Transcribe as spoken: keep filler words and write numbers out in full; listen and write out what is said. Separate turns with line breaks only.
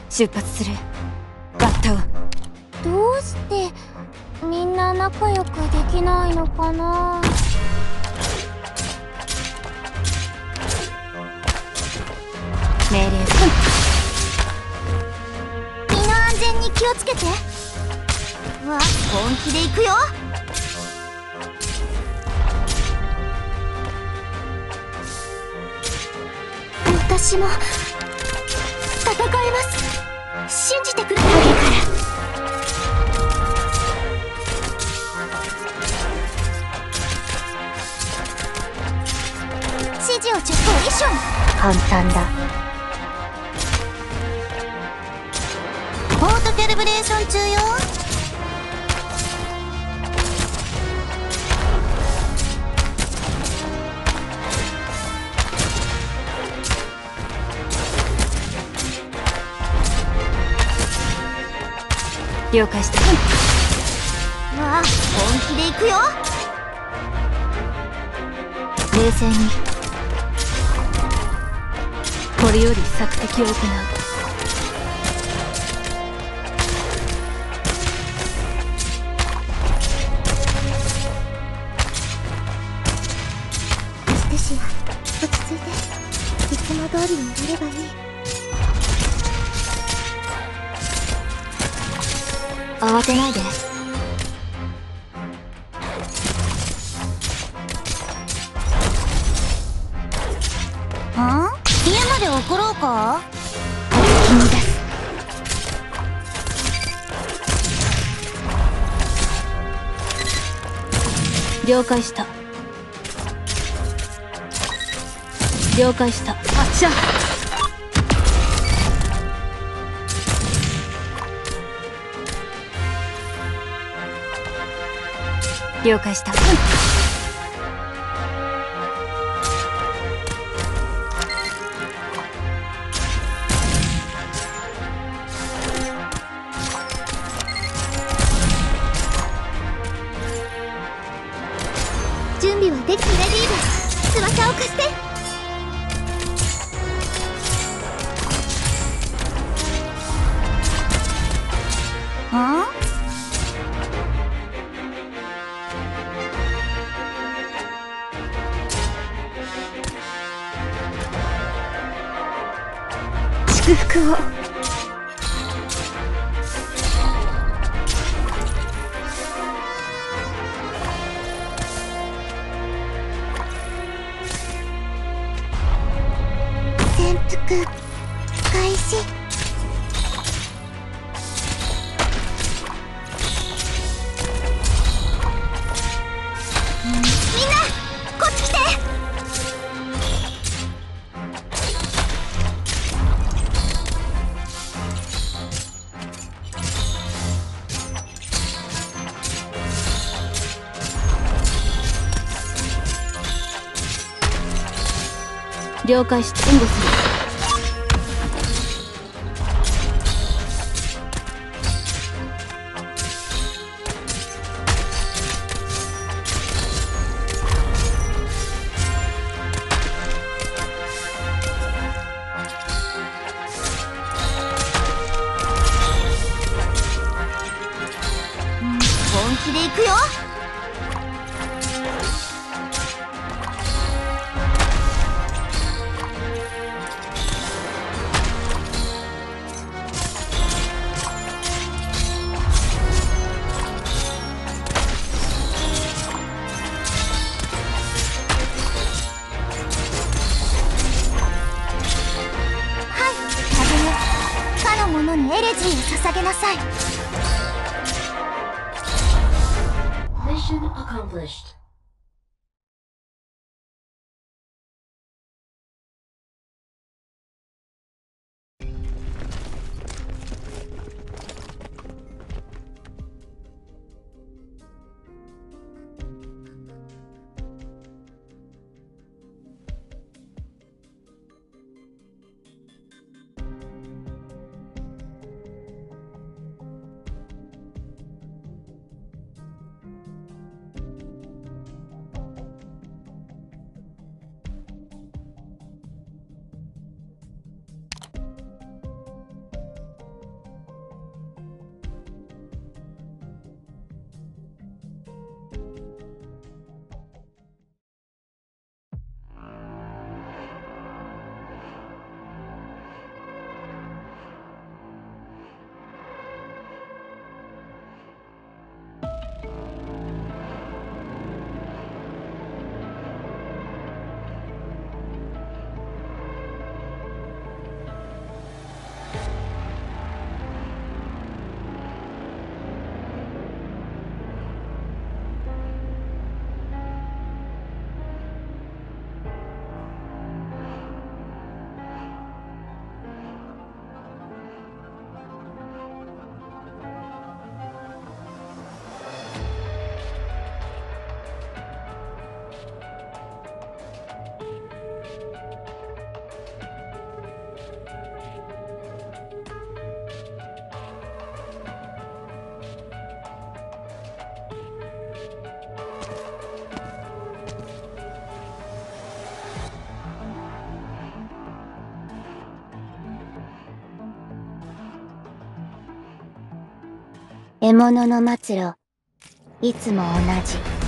出発する。バッタを。
どうしてみんな仲良くできないのかな。
命令。
身の安全に気をつけて。うわ、本気で行くよ。私も戦えます。信じてくれ。影から指示をチェック。ミッション
簡単だ。
ポートキャリブレーション中よ。
了解した。
うわ、本気で行くよ。
冷静に。これより索敵を行う。
アステシア、落ち着いて。いつも通りにやればいい。
慌てないで。
ん？家まで送ろうか？
君出す。了解した。了解した。発射。了解した。
準備はできてレディーです。翼を貸して。ん？
祝福を。
潜伏開始。みんなこっち来て。
了解して援護する。
本気で行くよ。ものにエレジーを捧げなさい。
Mission accomplished.
獲物の末路いつも同じ。